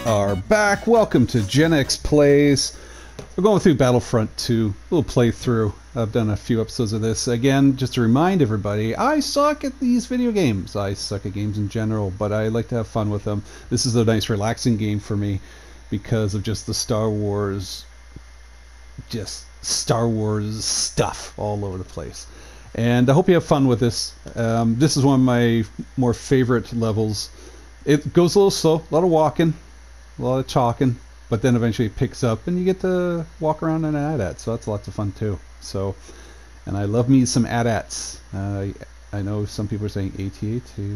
are back. Welcome to Gen X Plays. We're going through Battlefront 2, a little playthrough. I've done a few episodes of this. Again, just to remind everybody, I suck at these video games. I suck at games in general, but I like to have fun with them. This is a nice relaxing game for me because of just the Star Wars stuff all over the place. And I hope you have fun with this. This is one of my more favorite levels. It goes a little slow, a lot of walking, a lot of talking, but then eventually it picks up and you get to walk around in an AT-AT, so that's lots of fun too. So, and I love me some AT-ATs. I know some people are saying AT-AT too.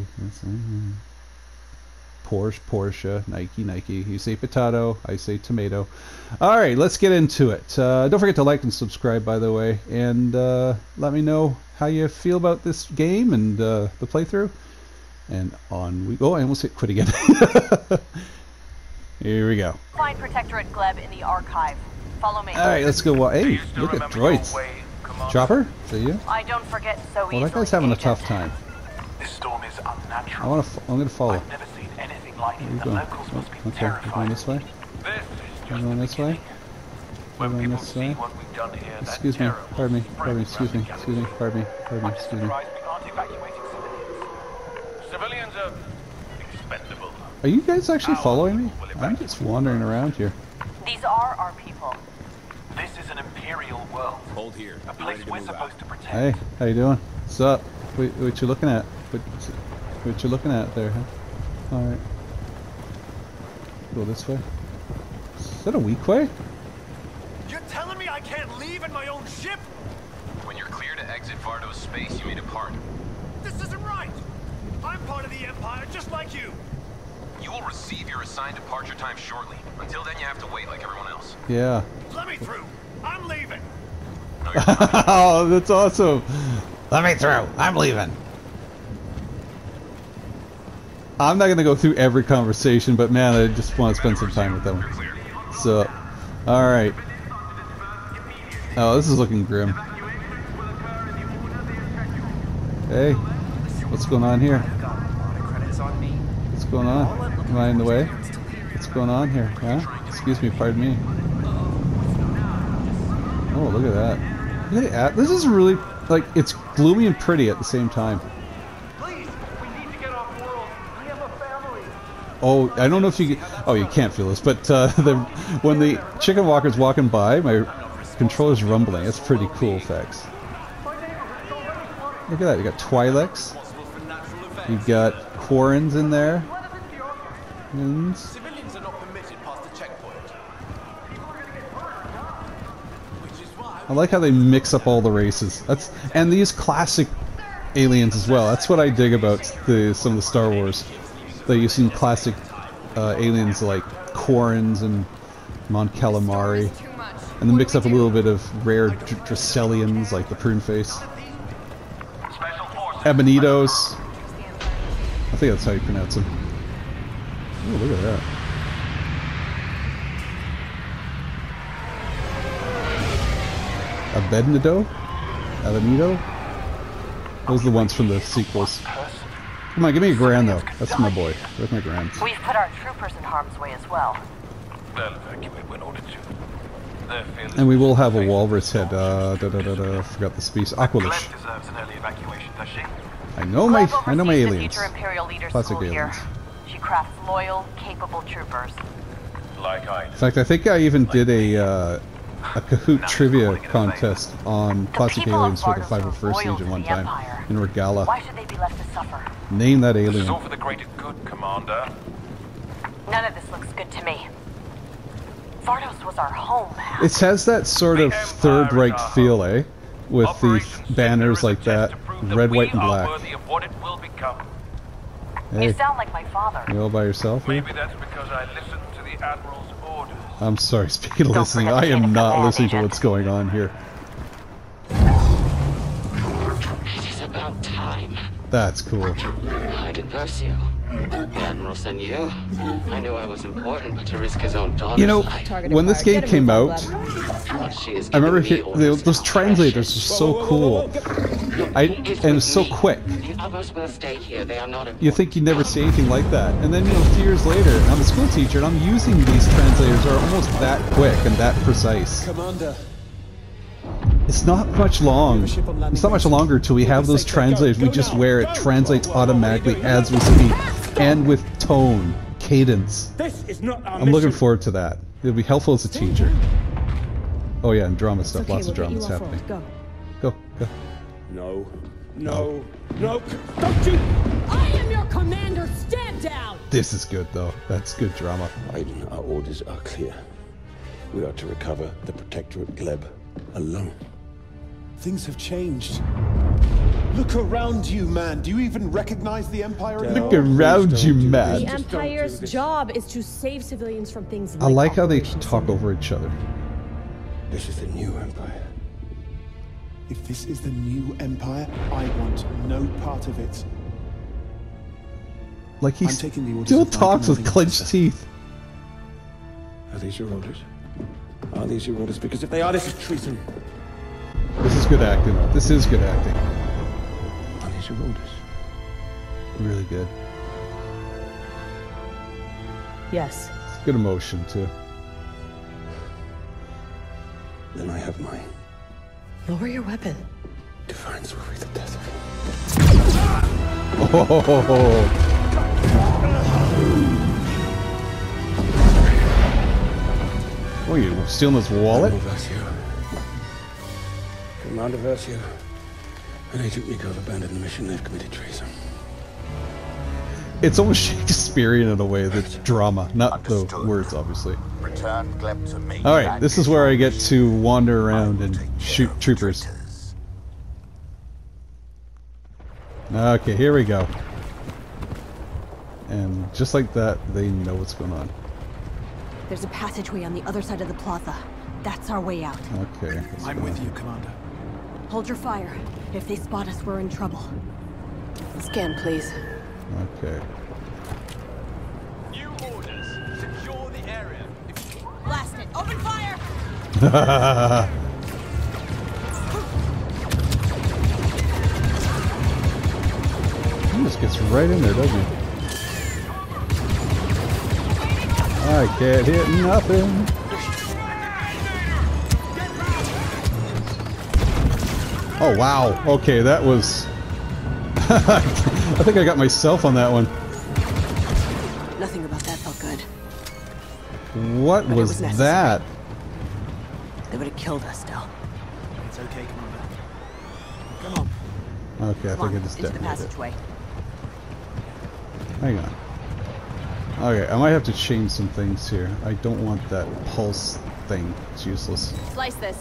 Porsche, Nike. You say potato, I say tomato. Alright, let's get into it. Don't forget to like and subscribe, by the way, and let me know how you feel about this game and the playthrough. And on we go. I almost hit quit again. Here we go. Find Protectorate Gleb in the archive. Follow me. Alright, let's go. Hey, look at droids. Chopper, is that you? I don't forget so easily. Well, that guy's having a tough time. This storm is unnatural. I'm gonna follow. I've never seen anything like it. The Going? locals must be Okay, we're terrified. going this way. We're going this way. We're going this way. Excuse me. Pardon me. Excuse me. Pardon me. Excuse me. Civilians are expendable. Are you guys actually following me? I'm just wandering around here. These are our people. This is an imperial world. Hold here. A place we're supposed to protect. Hey, how you doing? What's up? What you looking at? What you looking at there, huh? Alright. Go this way. Is that a weak way? You're telling me I can't leave in my own ship? When you're clear to exit Vardo's space, you may depart. This isn't right. I'm part of the Empire, just like you. You will receive your assigned departure time shortly. Until then, you have to wait like everyone else. Yeah. Let me through. I'm leaving. No, you're not. Oh, that's awesome. Let me through. I'm leaving. I'm not going to go through every conversation, but man, I just want to spend some time with them. So, alright. Oh, this is looking grim. Hey, what's going on here? What's going on? Am I in the way? What's going on here? Huh? Excuse me, pardon me. Oh, look at that. Look at that. This is really, like, it's gloomy and pretty at the same time. Please, we need to get off world. I have a family. Oh, I don't know if you can, oh, you can't feel this, but when the chicken walker's walking by, my controller's rumbling. That's pretty cool effects. Look at that. You got Twi'leks. You've got Quarrens in there. Civilians are not permitted past the checkpoint. I like how they mix up all the races. And these classic aliens as well. That's what I dig about some of the Star Wars. They use some classic aliens like Quarrens and Mon Calamari, and then mix up a little bit of rare Dracelians like the Prune Face, Ebonitos. I think that's how you pronounce them. Oh, look at that. Ebonito? Those are the ones from the sequels. Come on, give me a grand though. That's my boy. Where's my grands? We've put our troopers in harm's way as well. They'll evacuate when ordered to. Their fearless And we will have a walrus head. Forgot the species. Aqualish. Gleb deserves an early evacuation, does she? I know my Gleb oversees the aliens. future Imperial Leader Classic School aliens. here. She crafts loyal, capable troopers. Like I. In fact, I think I even did a Kahoot trivia contest on classic people of aliens for the Vardos are 501st loyal Legion to one the time Empire. in Regala. Why should they be left to suffer? Name that This is alien. all for the greater good, Commander. None of this looks good to me. Vardos was our home. It has that sort of Third Reich feel, eh? With the Operation banners Cinder like is a test that, to prove red, we white, and are black. worthy of what it will become. You Hey, sound like my father. you all by yourself here? Maybe that's because I listened to the Admiral's orders. I'm sorry, speaking of Don't listening, forget I to am take not the listening to agent. what's going on here. It is about time. That's cool. I did Versio. The Admiral sent you. I knew I was important, but to risk his own daughter's You know, life. when this game came out, She is I remember giving me orders those now, translators precious. are so cool. He is and with it's so me. quick. The others will stay here. They are not important. You think you'd never see anything like that. And then, 2 years later, I'm a school teacher and I'm using these translators that are almost that quick and that precise. Commander, It's not much long. It's not much longer till we have those translators. We just wear it translates automatically as we speak and with tone, cadence. this is not our I'm looking forward to that. It'll be helpful as a teacher. Oh yeah, and drama stuff. Okay, Lots of we'll get dramas you off happening. road. Go, go. No, no, no, don't you! I am your commander. Stand down. This is good though. That's good drama. Aiden, our orders are clear. We are to recover the Protectorate Gleb alone. Things have changed. Look around you, man. Do you even recognize the Empire anymore? Look around you, The man. Empire's job is to save civilians from things like I like how they Operation talk Cinder. over each other. This is the new Empire. If this is the new Empire, I want no part of it. Like he I'm taking the orders still of my talks with commanding clenched officer. teeth. Are these your orders? Are these your orders? Because if they are, this is treason. This is good acting. This is good acting. Are these your orders? Really good. Yes. It's good emotion too. Then I have mine. Lower your weapon. Defiance will be the death of you. Oh. Oh, you stealing his wallet? Admiral Versio. Commander Versio and Agent Miko have abandoned the mission. They've committed treason. It's almost Shakespearean in a way, the drama, not the Understood. words, obviously. Return Gleb to me. Alright, this is where I get to wander around and shoot troopers. Okay, here we go. And just like that, they know what's going on. There's a passageway on the other side of the plaza. That's our way out. Okay. I'm with you, Commander. Hold your fire. If they spot us, we're in trouble. Scan, please. Okay. New orders. Secure the area. Blast it! Open fire! He just gets right in there, doesn't he? I can't hit nothing. Oh wow. Okay, that was... I think I got myself on that one. Nothing about that felt good. What But it was was necessary. that? They would have killed us still. It's okay, Commander. Come on. Okay, I Come think I on, just into the detonated it. passageway. Hang on. Okay, I might have to change some things here. I don't want that pulse thing. It's useless. Slice this.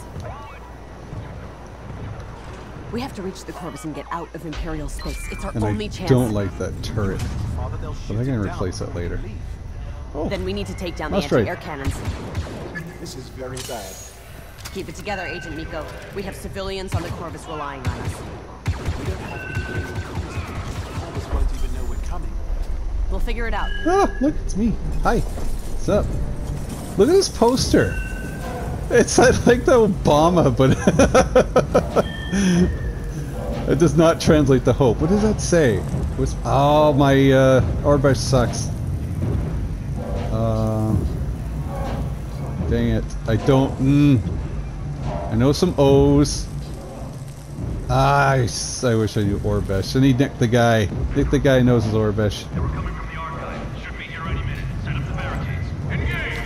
We have to reach the Corvus and get out of Imperial space. It's our And only I chance. don't like that turret. Father, they'll But shoot I can it down replace that before we later. leave. Oh, Then we need to take down the That's right. anti-air cannons. This is very bad. Keep it together, Agent Miko. We have civilians on the Corvus relying on us. We don't have Imperial comms. Corvus won't even know we're coming. We'll figure it out. ah, look, it's me. Hi. What's up? Look at this poster. It's like the Obama, but it does not translate to hope. What does that say? Oh, my Orbesh sucks. Dang it. I don't... I know some O's. I wish I knew Orbesh. I need Nick the guy. Nick the guy knows his Orbesh. We're coming from the archive. Should meet here any minute. Set up the barricades. Engage!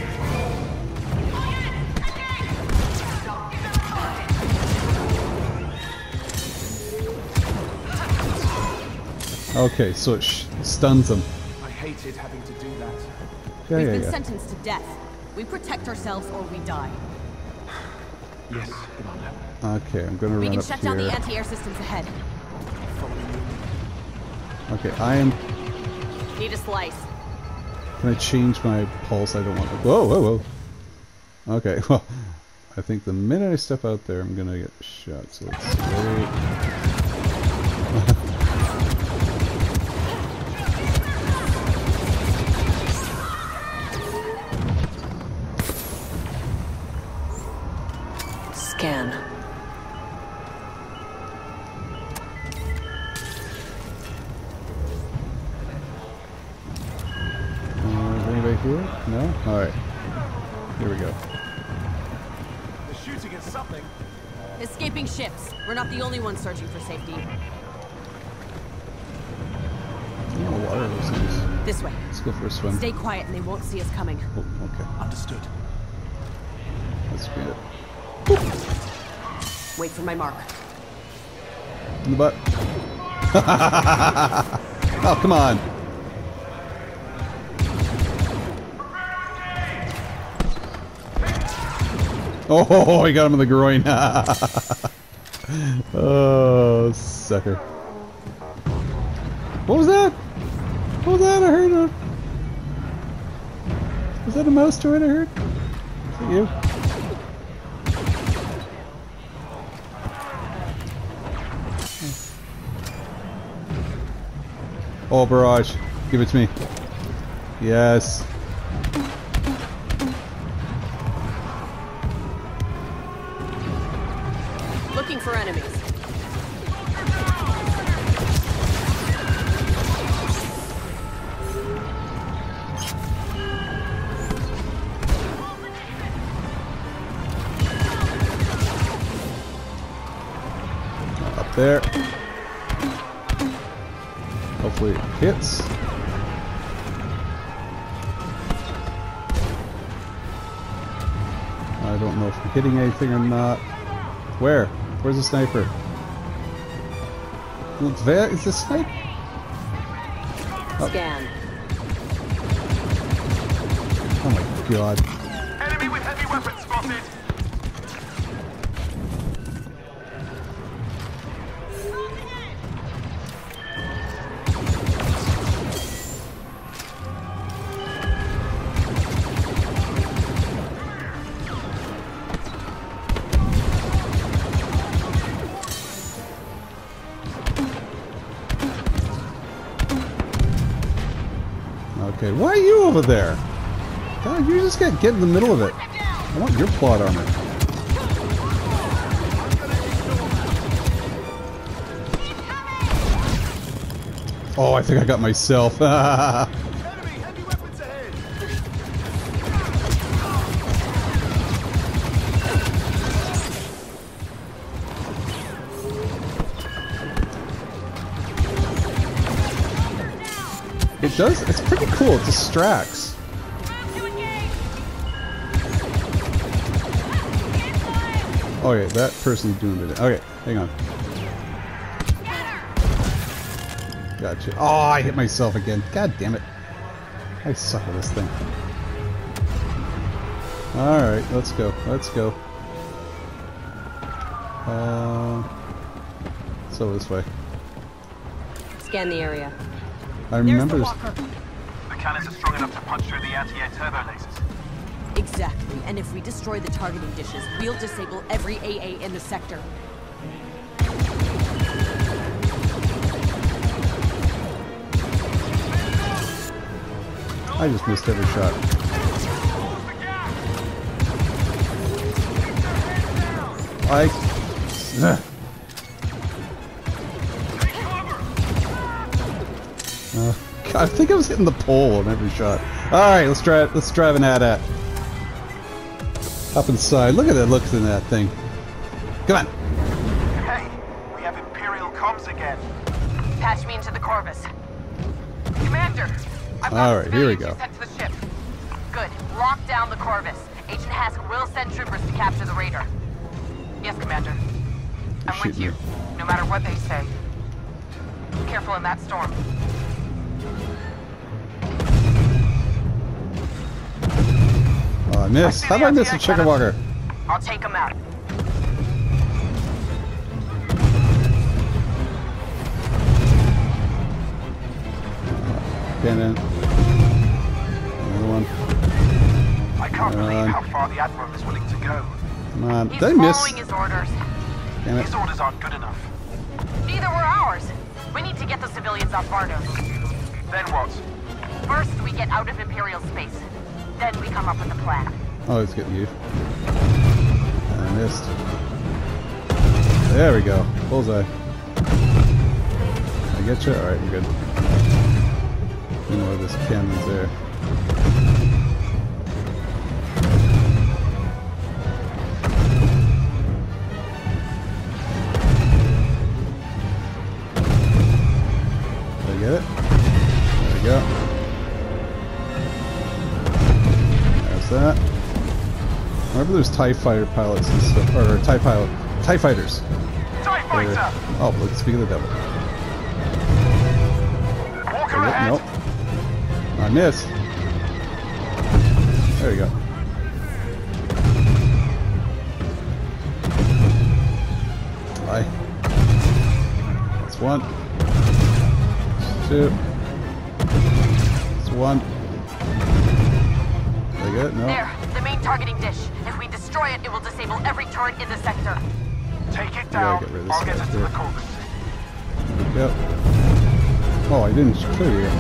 Okay, so it stuns him. I hated having to do that. Yeah, We've yeah, been yeah. sentenced to death. We protect ourselves or we die. Yes, Commander. Okay, I'm gonna We run can up shut down the here. anti-air systems ahead. Following you. Okay, I am... Need a slice. Can I change my pulse? I don't want to... Whoa, whoa, whoa. Okay, well, I think the minute I step out there, I'm gonna get shot. So let's wait. Scan. do it? No? Alright. Here we go. The shooting is something. Escaping ships. We're not the only ones searching for safety. Oh, water those things. This way. Let's go for a swim. Stay quiet and they won't see us coming. Oh, okay. Understood. Let's get it. Wait for my mark. In the butt. Oh, come on. Oh, he got him in the groin. Oh, sucker. What was that? What was that? I heard a... Was that a mouse turret I heard? Is that you? Oh, barrage. Give it to me. Yes. Looking for enemies. Up there. Hopefully it hits. I don't know if I'm hitting anything or not. Where? Where's the sniper? Where is the sniper? Oh. Scan. Oh my god. Enemy with heavy weapons spotted. Okay, why are you over there? God, you just gotta get in the middle of it. I want your plot armor. Oh, I think I got myself. Enemy, heavy weapons ahead. It does, it's pretty cool, it distracts. Okay, that person's doing it. Okay, hang on. Gotcha. Oh, I hit myself again. God damn it. I suck at this thing. Alright, let's go. Let's go. So this way. Scan the area. I remember this. The cannons are strong enough to punch through the anti-air turbo lasers. Exactly. And if we destroy the targeting dishes, we'll disable every AA in the sector. I just missed every shot. I think I was hitting the pole on every shot. Alright, let's drive an AT-AT. Up inside. Look at that looks in that thing. Come on. Hey, we have Imperial comms again. Patch me into the Corvus. Commander, I've got Alright, here we civilians go. you sent to the ship. Good. Lock down the Corvus. Agent Hask will send troopers to capture the raider. Yes, Commander. I'm with you, no matter what they say. Be careful in that storm. Oh, I missed. How did I miss a chicken walker? I'll take him out. Cannon. Another one. I can't believe how far the Admiral is willing to go. Come on. He's Did I miss? following his orders. Damn it. His orders aren't good enough. Neither were ours. We need to get the civilians off Vardos. Then what? First, we get out of Imperial space. Then we come up with a plan. Oh, it's getting you. I missed. There we go. Bullseye. I get you? Alright, I'm good. You know where this cannon's there. if there's TIE fighter pilots and stuff, or TIE fighters. TIE fighter! Oh, let's speak of the devil. Walker ahead! Nope. I missed. There you go. Bye. That's one. That's two. That's one. Did I get it? No. There, the main targeting dish. If we destroy it, it will disable every turret in the sector. Take it I gotta down. get rid of this I'll get guy us to too. the corpus. Yep. Oh, I didn't clear you.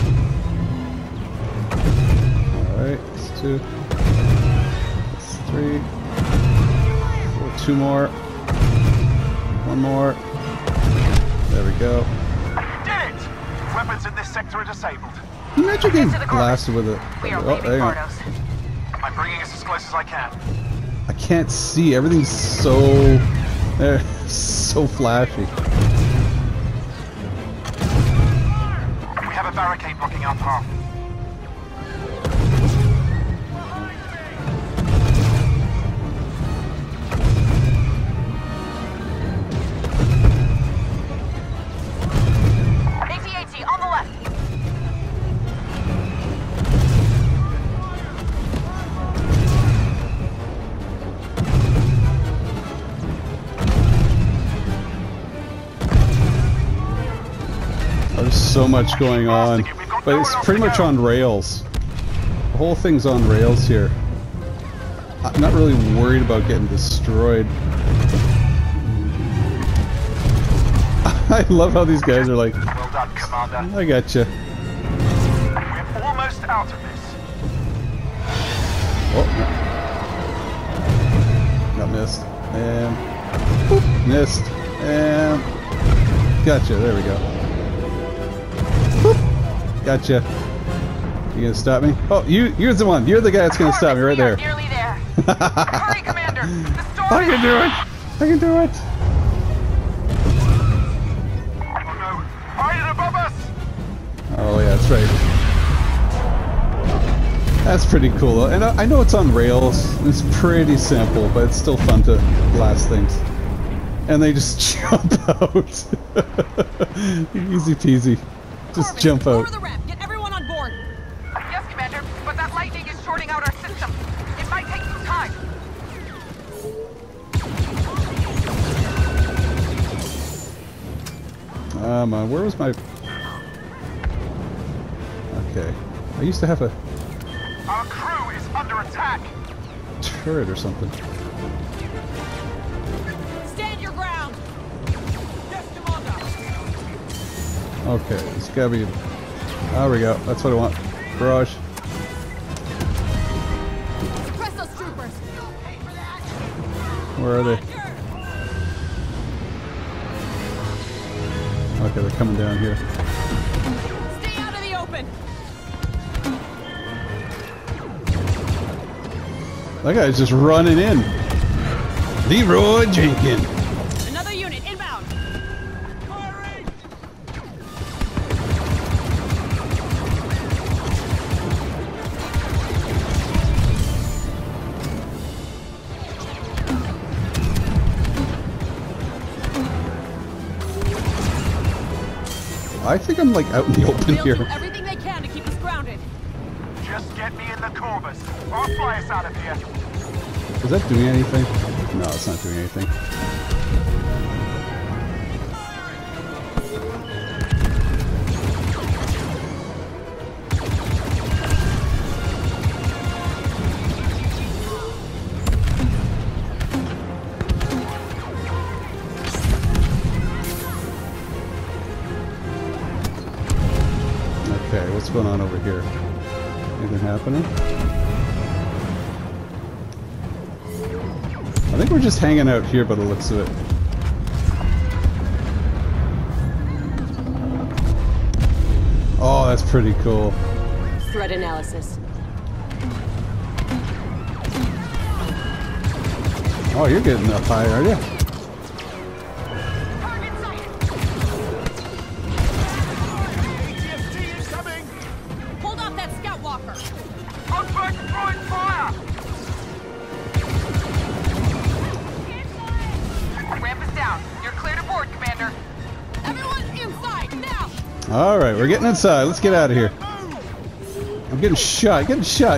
Alright, that's two. That's three. Two more. One more. There we go. Did it! Weapons in this sector are disabled. You imagine Get getting to the blasted with it. We are Oh, leaving hang on. Bardos. I'm bringing us as close as I can. I can't see. Everything's so so flashy. We have a barricade blocking our path. AT-AT, on the left. There's so much going on, but it's pretty much on rails. The whole thing's on rails here. I'm not really worried about getting destroyed. I love how these guys are like, Well done, Commander. I gotcha. We're almost out of this. Oh, no. Got missed. And boop, missed. And gotcha. There we go. Boop. Gotcha. You gonna stop me? Oh, you're the one. You're the guy that's gonna stop me right there. We are nearly there. Hurry, Commander. The storm. I can do it. I can do it. Oh no! Right above us! Oh yeah, that's right. That's pretty cool though. And I know it's on rails. It's pretty simple, but it's still fun to blast things. And they just jump out. Easy peasy. Just jump out. Lower the ramp. Get everyone on board. Yes, Commander, but that lightning is shorting out our system. It might take some time. Where was my... Okay. I used to have a Our crew is under attack! turret or something. Stand your ground. Yes, Commander. Okay, it's gotta be... There we go. That's what I want. Barrage. Press those troopers. Where are they? Okay, they're coming down here. Stay out of the open. That guy's just running in. Leroy Jenkins. Another unit inbound. Firing. I think I'm like out in the open They'll here. do everything they can to keep us grounded. Just get me in the Corvus. I'll fly us out of here. Is that doing anything? No, it's not doing anything. Okay, what's going on over here? Anything happening? I think we're just hanging out here by the looks of it. Oh, that's pretty cool. Threat analysis. Oh, you're getting up high, are you? ATST is coming! Hold off that scout walker. Outback throwing fire! Alright, we're getting inside. Let's get out of here. I'm getting shot, getting shot.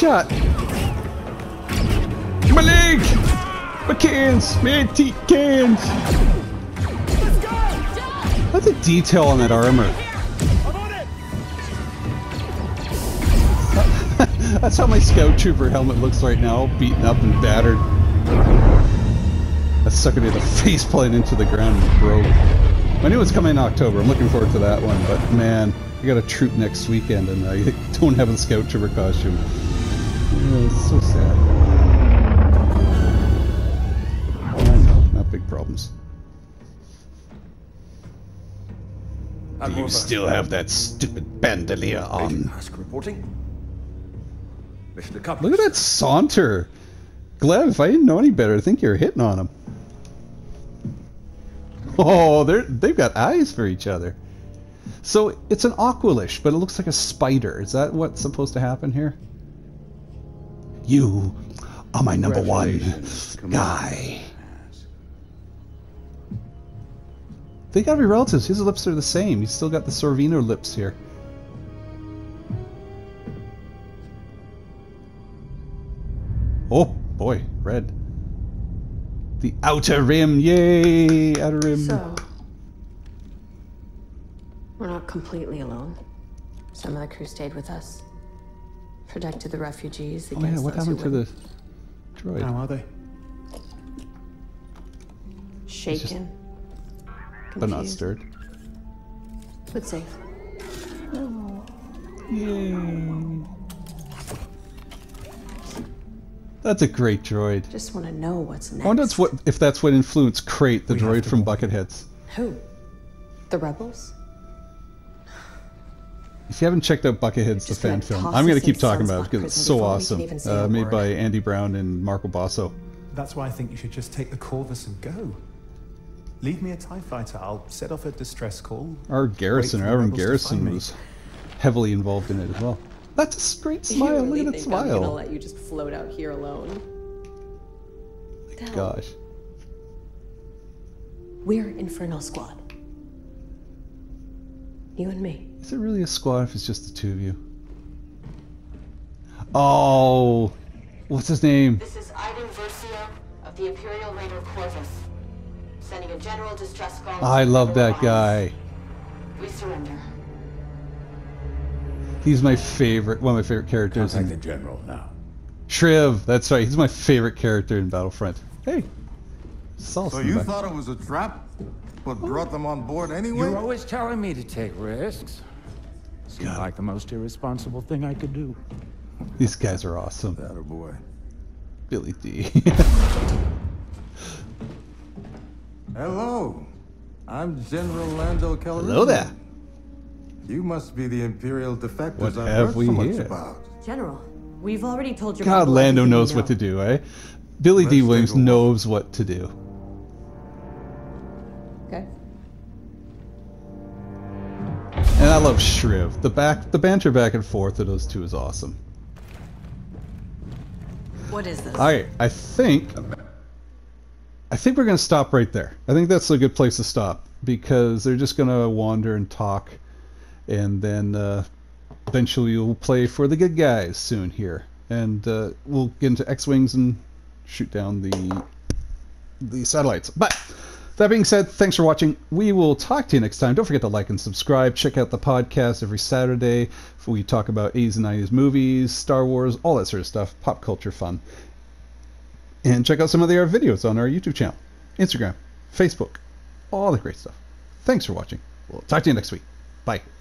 My leg! My cans! My antique cans! Look at the detail on that armor. That's how my Scout Trooper helmet looks right now, all beaten up and battered. That sucker did a faceplant into the ground and broke. I knew it was coming in October. I'm looking forward to that one, but man, I got a troop next weekend and I don't have a Scout Trooper costume. Yeah, it's so sad. I know, not big problems. Do you still have that stupid bandolier on? Hask reporting. Mission Look accomplished. at that saunter! Gleb, if I didn't know any better, I think you're hitting on him. Oh, they've got eyes for each other. So it's an Aqualish, but it looks like a spider. Is that what's supposed to happen here? You are my number one guy. They gotta be relatives. His lips are the same. He's still got the Sorvino lips here. Oh boy, red. The Outer Rim, yay! Outer Rim. So, we're not completely alone. Some of the crew stayed with us. Protected the refugees Oh against yeah, what those who happened to the wouldn't. droid? How are they? Shaken. But not confused, stirred. But safe. Yay! That's a great droid. Just want to know what's next. I wonder if that's what influenced Crate, the droid from Bucketheads. Who? The rebels? If you haven't checked out Bucketheads, the fan film, I'm going to keep talking about it because it's so awesome. Made by Andy Brown and Marco Basso. That's why I think you should just take the Corvus and go. Leave me a TIE fighter. I'll set off a distress call. Our Garrison, Wait for the Aaron rebels to Garrison, find me. was heavily involved in it as well. That's a great smile. You really Look at that think I'm gonna smile. let you just float out here alone? Gosh. We're Inferno Squad. You and me. Is it really a squad if it's just the two of you? Oh, what's his name? This is Iden Versio of the Imperial Raider Corvus. Sending a general distress call. I love that guy. We surrender. He's my favorite, one of my favorite characters. Contact the general now. Shriv, that's right. He's my favorite character in Battlefront. Hey, So you thought it was a trap, but brought them on board anyway? You're always telling me to take risks. Seemed like the most irresponsible thing I could do. These guys are awesome. That a boy. Billy D. Hello, I'm General Lando Calrissian. Hello there. You must be the Imperial defectors What I've have heard we so much here? about. General, we've already told your God, people Lando everything knows we what know. to do, eh? Billy D. Let's Williams take a walk. knows what to do. Okay. And I love Shriv. The banter back and forth of those two is awesome. What is this? Alright, I think we're gonna stop right there. I think that's a good place to stop because they're just gonna wander and talk, and then eventually we'll play for the good guys soon here, and we'll get into X-wings and shoot down the satellites. But that being said, thanks for watching. We will talk to you next time. Don't forget to like and subscribe. Check out the podcast every Saturday. We talk about 80s and 90s movies, Star Wars, all that sort of stuff, pop culture fun. And check out some of the other videos on our YouTube channel, Instagram, Facebook, all the great stuff. Thanks for watching. We'll talk to you next week. Bye.